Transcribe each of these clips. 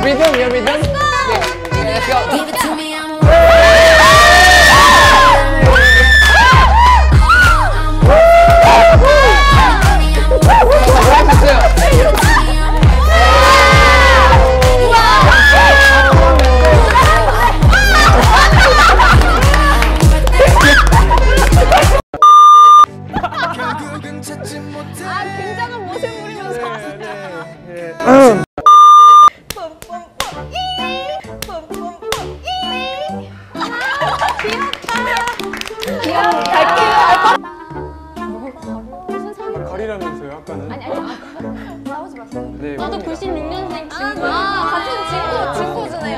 Rhythm, your rhythm. Okay, let's go. Give it to me, I'm 굉장한 모습 부리면서 가리라면서요, 아까는? 아니 싸우지 마세요. 네, 나도 96년생 친구. 같은 친구잖아요.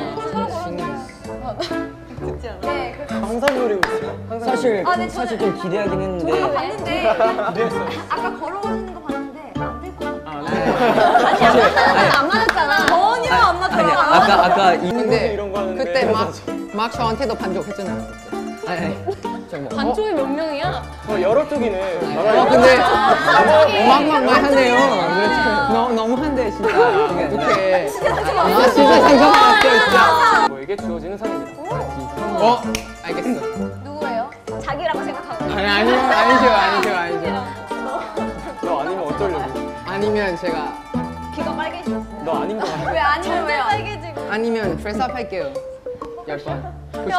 듣지 않아? 네, 항상 노리고 있어요. 항상 사실 좀 기대하긴 했는데. 봤는데 기대했어요. 아까 걸어오시는 거 봤는데 안 될 것 같아. 아, 네. 안 맞았잖아. 전혀 안 맞잖아. 아까 근데 이런 거 하는데 그때 막 저한테도 반족했잖아요. 아니. 반쪽이 몇 명이야? 여러 쪽이네. 근데 막하네요. 너무한데 진짜. 어떡해. 진짜 상관없어요 진짜. 뭐에게 주어지는 상입니다. 알겠어. 누구예요? 자기라고 생각하고. 아니죠. 너 아니면 어쩌려고? 아니면 제가 귀가 빨개지셨어요. 너 아닌 거 같아. 왜 아니면 왜요? 빨개지고. 아니면 프레스업 할게요. 10번. 푸샵.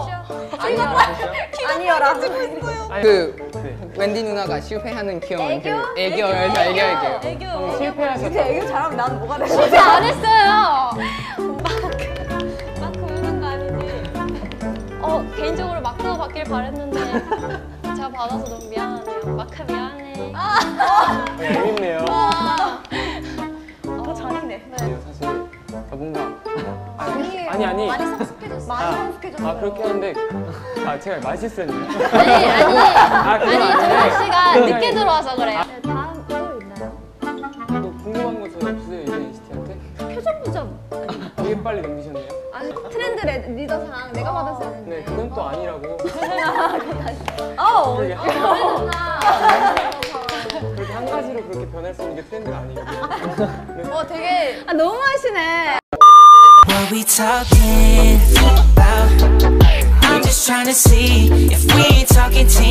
아니여라. 그 웬디 누나가 실패하는 귀여운 애교여서 애교할게요. 실패하셨다. 이렇게 애교 잘하면 나는 뭐가 돼? 실패 안 했어요. 마크 우는 거 아니지? 개인적으로 마크가 받길 바랬는데 제가 받아서 너무 미안하네요. 마크 미안해. 재밌네요. 더 잘했네. 사실 뭔가 아니 많이 성숙해졌어. 많이 성숙해졌어. 그렇게 하는데 제가 말실수했네요. 아니 정말 씨가 늦게 들어와서 그래요. 다음 또 있나요? 또 궁금한 거 전혀 없으세요, 이제 NCT한테? 표정 보자. 되게 빨리 넘기셨네요. 아니 트렌드 리더상 내가 받았어야 했는데. 네, 그건 또 아니라고. 그렇게 한 가지로 그렇게 변할 수 있는 게 트렌드가 아니에요. 되게 너무하시네. what we talking about. I'm just trying to see if we ain't talking